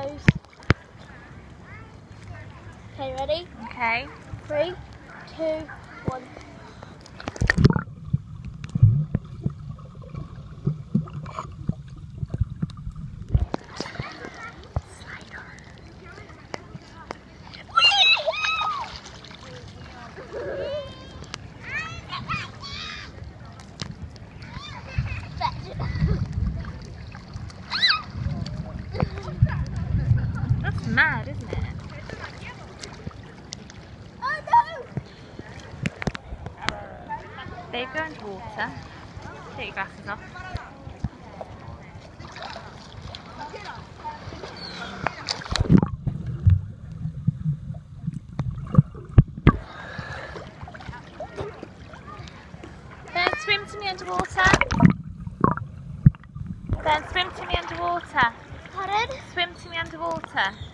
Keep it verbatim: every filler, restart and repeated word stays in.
goes. Okay, ready? Okay. Three, two, one. That's mad, isn't it? Oh no! They go into water. Take your glasses off. Ben, swim to me underwater. Ben, swim to me underwater. Pardon? Swim to me underwater.